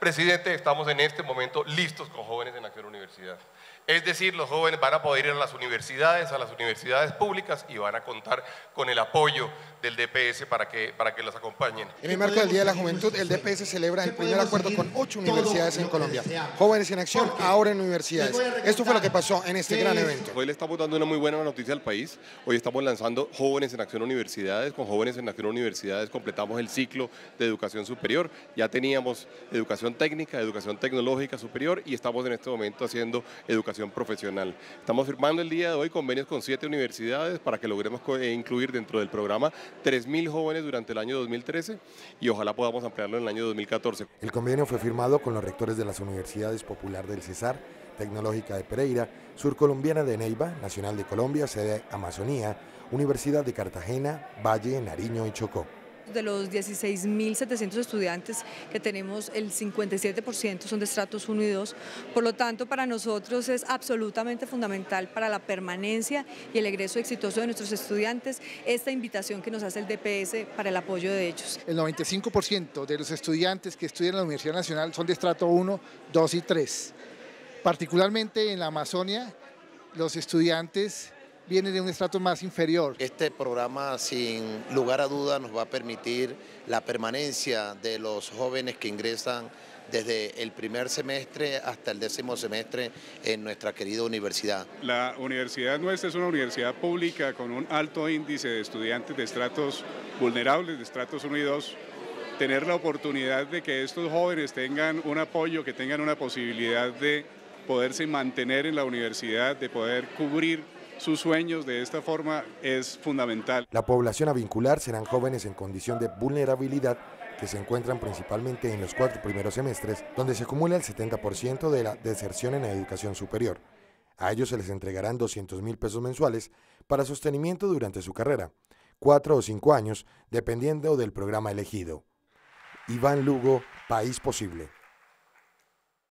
Presidente, estamos en este momento listos con Jóvenes en Acción Universidad. Es decir, los jóvenes van a poder ir a las universidades públicas y van a contar con el apoyo del DPS para que los acompañen. En el marco del Día de la Juventud, el DPS celebra el primer acuerdo con 8 universidades en Colombia. Jóvenes en Acción, ahora en universidades. Esto fue lo que pasó en este gran evento. Hoy le estamos dando una muy buena noticia al país. Hoy estamos lanzando Jóvenes en Acción Universidades. Con Jóvenes en Acción Universidades completamos el ciclo de educación superior. Ya teníamos educación técnica, educación tecnológica superior y estamos en este momento haciendo educación profesional. Estamos firmando el día de hoy convenios con 7 universidades para que logremos incluir dentro del programa 3.000 jóvenes durante el año 2013 y ojalá podamos ampliarlo en el año 2014. El convenio fue firmado con los rectores de las Universidades Popular del Cesar, Tecnológica de Pereira, Surcolombiana de Neiva, Nacional de Colombia, sede Amazonía, Universidad de Cartagena, Valle, Nariño y Chocó. De los 16.700 estudiantes que tenemos, el 57% son de estratos 1 y 2, por lo tanto para nosotros es absolutamente fundamental para la permanencia y el egreso exitoso de nuestros estudiantes esta invitación que nos hace el DPS para el apoyo de ellos. El 95% de los estudiantes que estudian en la Universidad Nacional son de estrato 1, 2 y 3. Particularmente en la Amazonia, los estudiantes viene de un estrato más inferior. Este programa sin lugar a duda nos va a permitir la permanencia de los jóvenes que ingresan desde el primer semestre hasta el 10º semestre en nuestra querida universidad. La universidad nuestra es una universidad pública con un alto índice de estudiantes de estratos vulnerables, de estratos 1 y 2. Tener la oportunidad de que estos jóvenes tengan un apoyo, que tengan una posibilidad de poderse mantener en la universidad, de poder cubrir sus sueños de esta forma es fundamental. La población a vincular serán jóvenes en condición de vulnerabilidad que se encuentran principalmente en los 4 primeros semestres, donde se acumula el 70% de la deserción en la educación superior. A ellos se les entregarán 200.000 pesos mensuales para sostenimiento durante su carrera, 4 o 5 años, dependiendo del programa elegido. Iván Lugo, País Posible.